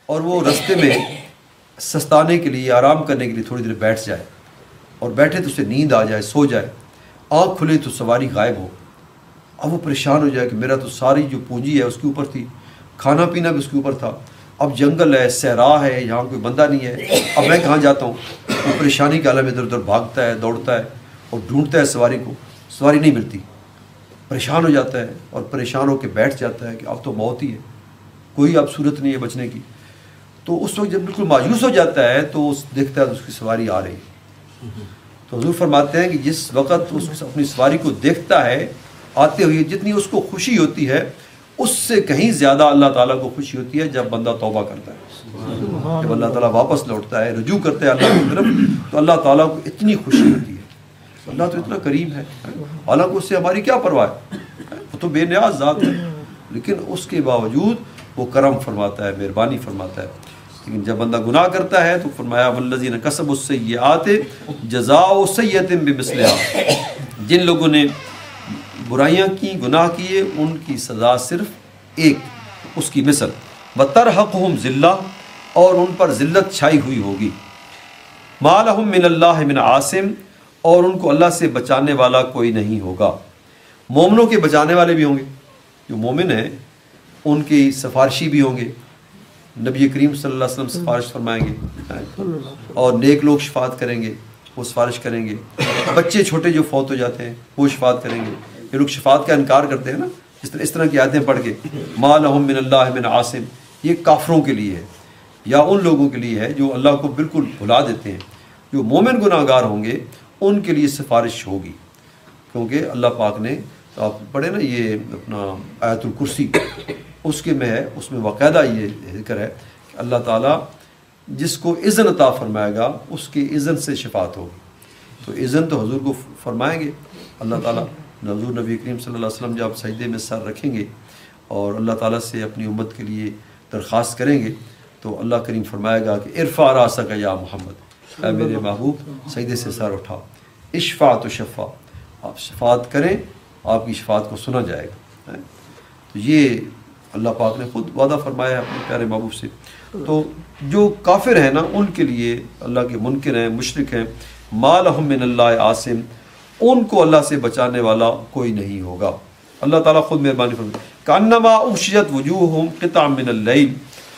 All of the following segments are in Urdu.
اور وہ رستے میں سستانے کے لیے، آرام کرنے کے لیے تھوڑی دیر بیٹھ جائے، اور بیٹھے تو اسے نیند آ جائے، سو جائے، آنکھ کھلے تو سواری غائب ہو، اب وہ پریشان ہو جائے کہ میرا تو ساری جو پونجی ہے اس کے اوپر تھی، کھانا پینا بھی اس کے اوپر تھا، اب جنگل ہے، صحرا ہے، یہاں کوئی بندہ نہیں ہے، اب میں کہاں جاتا ہوں؟ وہ پریشانی کے عالم میں ادھر ادھر بھاگتا ہے، دوڑتا ہے اور ڈھونڈتا ہے سواری کو، سواری نہیں ملتی، پریشان ہو جاتا ہے اور پریشان ہو کے بیٹھ جاتا ہے کہ اب تو موت ہی ہے، کوئی اب صورت نہیں ہے بچنے کی۔ تو اس وقت جب بالکل مایوس ہو جاتا ہے تو دیکھتا ہے تو اس کی سواری آ رہی ہے۔ تو حضور فرماتے ہیں کہ جس وقت اس اپنی سواری کو دیکھتا ہے آتے ہوئے، جتنی اس کو خوشی ہوتی ہے اس سے کہیں زیادہ اللہ تعالیٰ کو خوشی ہوتی ہے جب بندہ توبہ کرتا ہے، جب اللہ تعالیٰ واپس لوٹتا ہے، رجوع کرتا ہے اللہ کی طرف، تو اللہ تعالیٰ کو اتنی خوشی ہوتی ہے۔ اللہ تو اتنا کریم ہے، حالانکہ اس سے ہماری کیا پرواہ ہے، وہ تو بے نیاز ذات ہے، لیکن اس کے باوجود وہ کرم فرماتا ہے، مہربانی فرماتا ہے۔ لیکن جب بندہ گناہ کرتا ہے تو فرمایا والذین کسبوا السیئات جزاء سیئۃ بمثلها، جن لوگوں نے برائیاں کی، گناہ کیے، ان کی سزا صرف ایک، اس کی مثل، وترحقہم ذلہ، اور ان پر ذلت چھائی ہوئی ہوگی، ما لہم من اللہ من عاصم، اور ان کو اللہ سے بچانے والا کوئی نہیں ہوگا۔ مومنوں کے بچانے والے بھی ہوں گے، جو مومن ہیں ان کی سفارشی بھی ہوں گے، نبی کریم صلی اللہ علیہ وسلم سفارش فرمائیں گے، اور نیک لوگ شفاعت کریں گے، وہ سفارش کریں گے، بچے چھوٹے جو فوت ہو جاتے ہیں وہ شفاعت کریں گے۔ یہ لوگ شفاعت کا انکار کرتے ہیں نا، اس طرح کی آیتیں پڑھ کے، ما لہم من اللہ من عاصم، یہ کافروں کے لیے ہے یا ان لوگوں کے لیے ہے جو اللہ کو بالکل بھلا دیتے ہیں۔ جو مومن گناہ گار ہوں گے ان کے لیے سفارش ہوگی، کیونکہ اللہ پاک نے، آپ پڑھیں نا یہ اپنا آیت الکرسی، اس کے میں ہے، اس میں باقاعدہ یہ ذکر ہے کہ اللہ تعالیٰ جس کو اذن عطا فرمائے گا اس کے اذن سے شفاعت ہوگی۔ تو اذن تو حضور کو فرمائیں گے اللہ تعالیٰ، حضور نبی کریم صلی اللہ علیہ وسلم جب سجدے میں سر رکھیں گے اور اللہ تعالیٰ سے اپنی امت کے لیے درخواست کریں گے تو اللہ کریم فرمائے گا کہ ارفع راسک یا محمد، اے میرے محبوب سجدے سے سر اٹھا، اشفع تو شفع، آپ شفاعت کریں، آپ کی شفاعت کو سنا جائے گا۔ تو یہ اللہ پاک نے خود وعدہ فرمایا ہے اپنے پیارے محبوب سے۔ تو جو کافر ہیں نا ان کے لیے اللہ کے منکر ہیں، مشرک ہیں، ما لہم من اللہ عاصم، ان کو اللہ سے بچانے والا کوئی نہیں ہوگا۔ اللہ تعالیٰ خود مہربانی فرمائے، کانما اغشیت وجوہہم قطع من اللیل،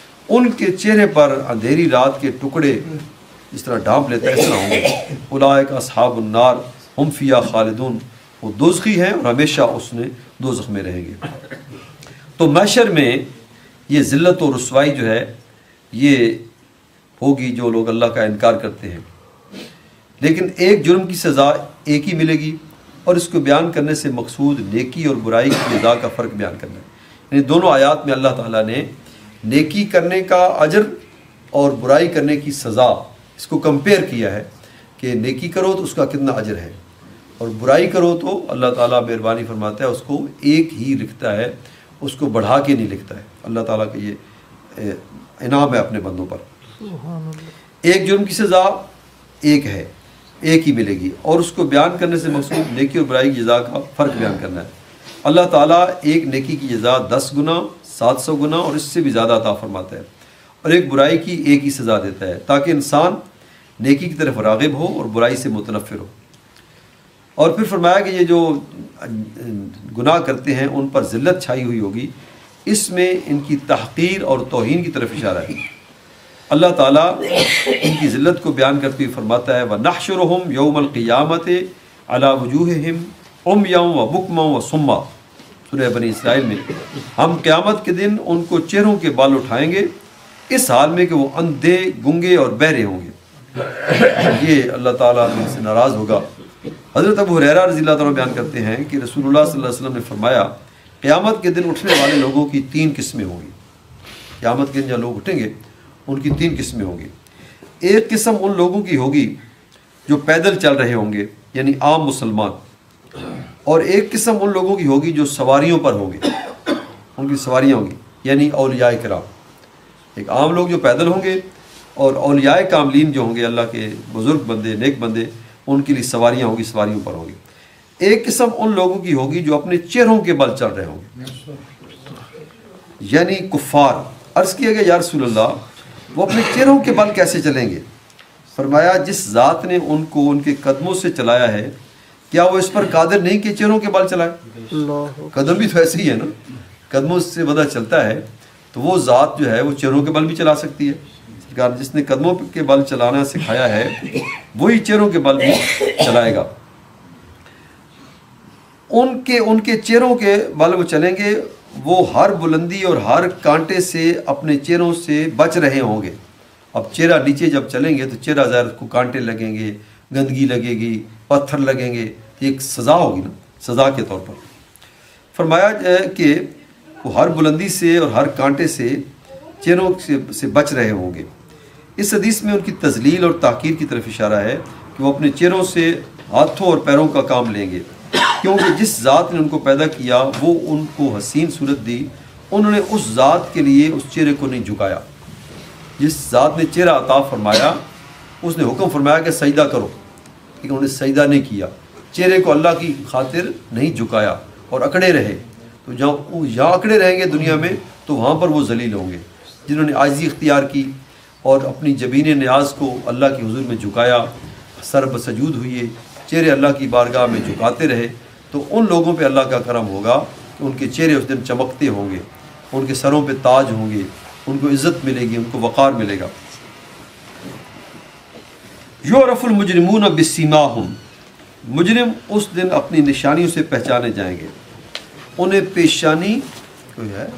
ان کے چہرے پر اندھیری رات کے ٹکڑے جس طرح ڈھانپ لیتا ہے اس طرح ہوں گے۔ اولئک اصحاب النار ہم فیہا خالدون، وہ دوزخی ہیں اور ہمیشہ اس نے دوزخ میں رہیں گے۔ تو محشر میں یہ ذلت و رسوائی جو ہے یہ ہوگی جو لوگ اللہ کا انکار کرتے ہیں، لیکن ایک جرم کی سزا ایک ہی ملے گی، اور اس کو بیان کرنے سے مقصود نیکی اور برائی کی سزا کا فرق بیان کرنا ہے۔ یعنی دونوں آیات میں اللہ تعالیٰ نے نیکی کرنے کا اجر اور برائی کرنے کی سزا اس کو کمپیئر کیا ہے کہ نیکی کرو تو اس کا کتنا اجر ہے، اور برائی کرو تو اللہ تعالیٰ مہربانی فرماتا ہے اس کو ایک ہی لکھتا ہے، اس کو بڑھا کے نہیں لکھتا ہے۔ اللہ تعالیٰ کا یہ انعام ہے اپنے بندوں پر۔ ایک جرم کی سزا ایک ہے، ایک ہی ملے گی، اور اس کو بیان کرنے سے مقصود نیکی اور برائی کی جزا کا فرق بیان کرنا ہے۔ اللہ تعالیٰ ایک نیکی کی جزا 10 گنا، 700 گنا اور اس سے بھی زیادہ عطا فرماتا ہے، اور ایک برائی کی ایک ہی سزا دیتا ہے تاکہ انسان نیکی کی طرف راغب ہو اور برائی سے متنفر ہو۔ اور پھر فرمایا کہ یہ جو گناہ کرتے ہیں ان پر ذلت چھائی ہوئی ہوگی، اس میں ان کی تحقیر اور توہین کی طرف اشارہ ہے۔ اللہ تعالیٰ ان کی ذلت کو بیان کرتے ہوئے فرماتا ہے وَنَحْشُرُهُمْ يَوْمَ الْقِيَامَةِ عَلَى وُجُوهِهِمْ عُمْيًا وَبُكْمًا وَصُمًّا، سورہ بنی اسرائیل میں، ہم قیامت کے دن ان کو چہروں کے بال اٹھائیں گے اس حال میں کہ وہ اندھے، گنگے اور بہرے ہوں گے۔ یہ اللہ تعالیٰ ان سے ناراض ہوگا۔ حضرت ابو ہریرہ رضی اللہ تعالیٰ بیان کرتے ہیں کہ رسول اللہ صلی اللہ علیہ وسلم نے فرمایا قیامت کے دن اٹھنے والے لوگوں کی 3 قسمیں ہوں گی۔ قیامت کے دن جب لوگ اٹھیں گے ان کی 3 قسمیں ہوں گی۔ ایک قسم ان لوگوں کی ہوگی جو پیدل چل رہے ہوں گے، یعنی عام مسلمان، اور ایک قسم ان لوگوں کی ہوگی جو سواریوں پر ہوں گے، ان کی سواریاں ہوں گی، یعنی اولیاء کرام۔ ایک عام لوگ جو پیدل ہوں گے، اور اولیاء کاملین جو ہوں گے، اللہ کے بزرگ بندے، نیک بندے، ان کے لیے سواریاں ہوں گی، سواریوں پر ہوں گی۔ ایک قسم ان لوگوں کی ہوگی جو اپنے چہروں کے بل چل رہے ہوں گے، یعنی کفار۔ عرض کیا گیا یا رسول اللہ وہ اپنے چہروں کے بل کیسے چلیں گے؟ فرمایا جس ذات نے ان کو ان کے قدموں سے چلایا ہے کیا وہ اس پر قادر نہیں کہ چہروں کے بل چلائے؟ قدم بھی تو ایسے ہی ہے نا، قدموں سے پتہ چلتا ہے، تو وہ ذات جو ہے وہ چہروں کے بل بھی چلا سکتی ہے۔ سرکار جس نے قدموں کے بل چلانا سکھایا ہے وہی چہروں کے بل بھی چلائے گا۔ ان کے چہروں کے بل وہ چلیں گے، وہ ہر بلندی اور ہر کانٹے سے اپنے چہروں سے بچ رہے ہوں گے۔ اب چہرہ نیچے جب چلیں گے تو چہرہ ظاہر کو کانٹے لگیں گے، گندگی لگے گی، پتھر لگیں گے، ایک سزا ہوگی نا، سزا کے طور پر۔ فرمایا کہ وہ ہر بلندی سے اور ہر کانٹے سے چہروں سے بچ رہے ہوں گے۔ اس حدیث میں ان کی تذلیل اور تحقیر کی طرف اشارہ ہے کہ وہ اپنے چہروں سے ہاتھوں اور پیروں کا کام لیں گے، کیونکہ جس ذات نے ان کو پیدا کیا وہ ان کو حسین صورت دی، انہوں نے اس ذات کے لیے اس چہرے کو نہیں جھکایا۔ جس ذات نے چہرہ عطا فرمایا اس نے حکم فرمایا کہ سجدہ کرو، لیکن انہوں نے سجدہ نہیں کیا، چہرے کو اللہ کی خاطر نہیں جھکایا اور اکڑے رہے۔ تو جہاں اکڑے رہیں گے دنیا میں تو وہاں پر وہ ذلیل ہوں گے۔ جنہوں نے عاجزی اختیار کی اور اپنی جبین نیاز کو اللہ کے حضور میں جھکایا، سر بسجود ہوئے، چہرے اللہ کی بارگاہ میں جھکاتے رہے، تو ان لوگوں پہ اللہ کا کرم ہوگا کہ ان کے چہرے اس دن چمکتے ہوں گے، ان کے سروں پہ تاج ہوں گے، ان کو عزت ملے گی، ان کو وقار ملے گا۔ یعرف المجرمون بسیماہم، مجرم اس دن اپنی نشانیوں سے پہچانے جائیں گے۔ انہیں پیشانی کوئی ہے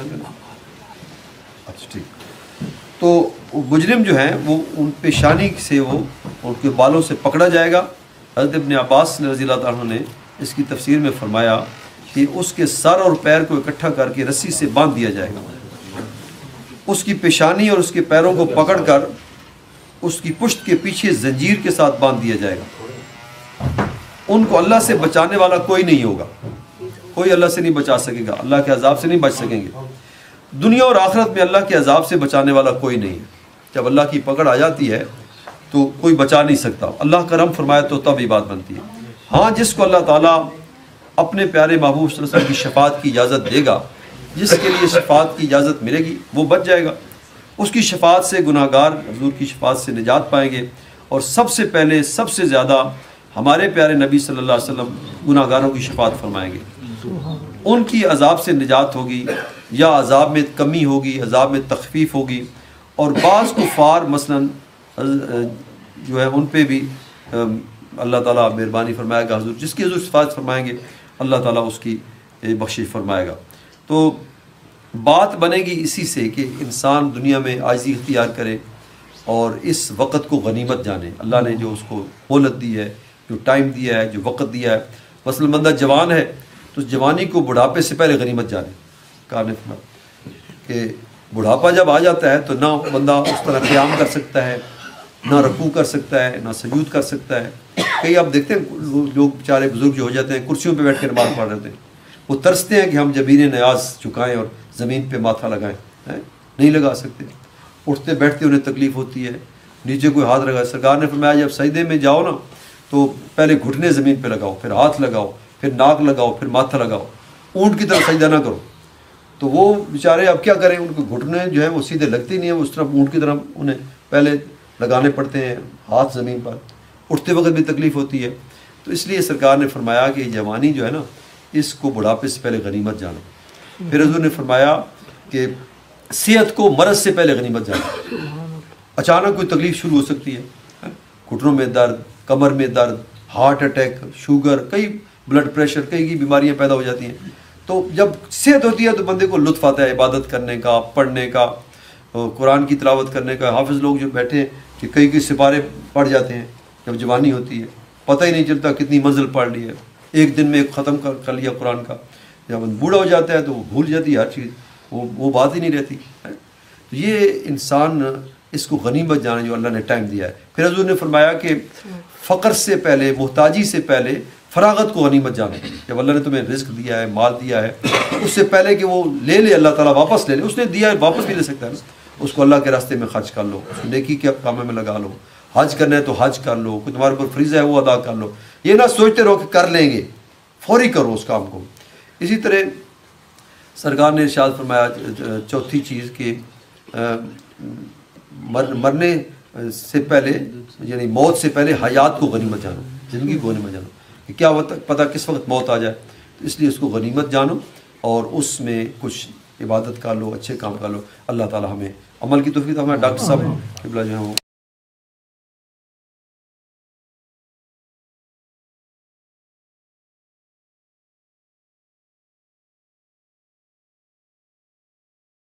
اچھا ٹھیک، تو مجرم جو ہیں وہ ان پیشانی سے وہ ان کے بالوں سے پکڑا جائے گا۔ حضرت ابن عباس رضی اللہ تعالیٰ عنہ نے اس کی تفسیر میں فرمایا کہ اس کے سر اور پیر کو اکٹھا کر کے رسی سے باندھ دیا جائے گا، اس کی پیشانی اور اس کے پیروں کو پکڑ کر اس کی پشت کے پیچھے زنجیر کے ساتھ باندھ دیا جائے گا۔ ان کو اللہ سے بچانے والا کوئی نہیں ہوگا، کوئی اللہ سے نہیں بچا سکے گا، اللہ کے عذاب سے نہیں بچ سکیں گے۔ دنیا اور آخرت میں اللہ کے عذاب سے بچانے والا کوئی نہیں ہے۔ جب اللہ کی پکڑ آ جاتی ہے تو کوئی بچا نہیں سکتا، اللہ کرم فرمائے تو تب یہ بات بنتی ہے۔ ہاں جس کو اللہ تعالیٰ اپنے پیارے محبوب صلی اللہ علیہ وسلم کی شفاعت کی اجازت دے گا، جس کے لیے شفاعت کی اجازت ملے گی وہ بچ جائے گا۔ اس کی شفاعت سے گناہ گار حضور کی شفاعت سے نجات پائیں گے، اور سب سے پہلے سب سے زیادہ ہمارے پیارے نبی صلی اللہ علیہ وسلم گناہ گاروں کی شفاعت فرمائیں گے۔ ان کی عذاب سے نجات ہوگی، یا عذاب میں کمی ہوگی، عذاب میں تخفیف ہوگی، اور بعض کفار مثلا جو ہے ان پہ بھی اللہ تعالیٰ مہربانی فرمائے گا، حضور جس کی حضور شفاعت فرمائیں گے اللہ تعالیٰ اس کی بخشش فرمائے گا۔ تو بات بنے گی اسی سے کہ انسان دنیا میں عاجزی اختیار کرے اور اس وقت کو غنیمت جانے۔ اللہ نے جو اس کو مہلت دی ہے، جو ٹائم دیا ہے، جو وقت دیا ہے، مثلا بندہ جوان ہے تو اس جوانی کو بڑھاپے سے پہلے غنیمت جانے۔ کہا کہ بڑھاپا جب آ جاتا ہے تو نہ بندہ اس طرح قیام کر سکتا ہے، نہ رکوع کر سکتا ہے، نہ سجود کر سکتا ہے۔ کئی آپ دیکھتے ہیں لوگ بیچارے بزرگ جو ہو جاتے ہیں کرسیوں پہ بیٹھ کے نماز پڑھ رہے ہوتے ہیں، وہ ترستے ہیں کہ ہم جبین نیاز چکائیں اور زمین پہ ماتھا لگائیں، نہیں لگا سکتے۔ اٹھتے بیٹھتے انہیں تکلیف ہوتی ہے، نیچے کوئی ہاتھ لگائے۔ سرکار نے فرمایا جب سجدے میں جاؤ نا تو پہلے گھٹنے زمین پہ لگاؤ، پھر ہاتھ لگاؤ، پھر ناک لگاؤ، پھر ماتھا لگاؤ، اونٹ کی طرح سجدہ نہ کرو۔ تو وہ بیچارے اب کیا کریں، ان کو گھٹنے جو ہیں وہ سیدھے لگتے ہی نہیں ہیں، اس طرح اونٹ کی طرح انہیں پہلے لگانے پڑتے ہیں ہاتھ زمین پر، اٹھتے وقت بھی تکلیف ہوتی ہے۔ تو اس لیے سرکار نے فرمایا کہ جوانی جو ہے نا اس کو بڑھاپے سے پہلے غنیمت جانا۔ پھر حضور نے فرمایا کہ صحت کو مرض سے پہلے غنیمت جانا۔ اچانک کوئی تکلیف شروع ہو سکتی ہے، گھٹنوں میں درد، کمر میں درد، ہارٹ اٹیک، شوگر، کئی بلڈ پریشر، کئی بیماریاں پیدا ہو جاتی ہیں۔ تو جب صحت ہوتی ہے تو بندے کو لطف آتا ہے عبادت کرنے کا، پڑھنے کا، قرآن کی تلاوت کرنے کا۔ حافظ لوگ جو بیٹھے ہیں کہ کئی سپارے پڑھ جاتے ہیں جب جوانی ہوتی ہے، پتہ ہی نہیں چلتا کتنی منزل پڑھ لی ہے، ایک دن میں ایک ختم کر لیا قرآن کا۔ جب بوڑھا ہو جاتا ہے تو وہ بھول جاتی ہے ہر چیز، وہ بات ہی نہیں رہتی۔ تو یہ انسان اس کو غنیمت جانا جو اللہ نے ٹائم دیا ہے۔ پھر حضور نے فرمایا کہ فقر سے پہلے، محتاجی سے پہلے فراغت کو غنیمت جانا۔ جب اللہ نے تمہیں رزق دیا ہے، مال دیا ہے، اس سے پہلے کہ وہ لے لے اللہ تعالیٰ واپس لے لے، اس نے دیا ہے واپس بھی لے سکتا ہے نا، اس کو اللہ کے راستے میں خرچ کر لو، نیکی کے کاموں میں لگا لو، حج کرنا ہے تو حج کر لو، کوئی تمہارے اوپر فریضہ ہے وہ ادا کر لو۔ یہ نہ سوچتے رہو کہ کر لیں گے، فوری کرو اس کام کو۔ اسی طرح سرکار نے ارشاد فرمایا چوتھی چیز کہ مرنے سے پہلے یعنی موت سے پہلے حیات کو غنیمت جانو، زندگی کو غنیمت جانو کہ کیا پتہ کس وقت موت آ جائے، تو اس لیے اس کو غنیمت جانو اور اس میں کچھ عبادت کر لو، اچھے کام کر لو۔ اللہ تعالی ہمیں عمل کی توفیق۔ ہمارے ڈاکٹر صاحب قبلہ جو ہیں وہ